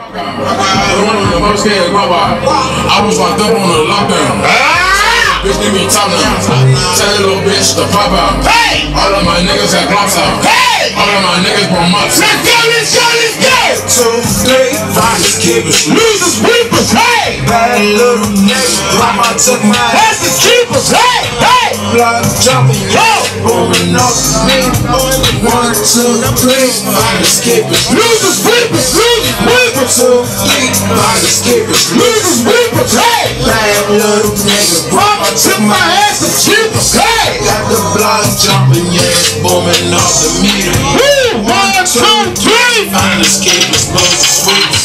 I was locked up on the lockdown. Bitch, give me top now. Tell that little bitch to pop out. Hey! All of my niggas got glocks out. Hey! All of my niggas from mops. Let's go, let's go, let's go! 2, 3, finders, keepers, losers, weepers, hey! bad little nigga. Mama took my That's the keepers, hey! Hey! blood jumping, yo! Booming off me. 1, 2, 3, finders, keepers, Losers, weepers, losers, weepers. 2, 3, finders, keepers, Losers, weepers, hey! bad little nigga. Mama took my ass to keepers, hey! Got the blood jumping, yeah, booming off the meter. Woo! 1, 2, 3! Finders, keepers, losers, weepers.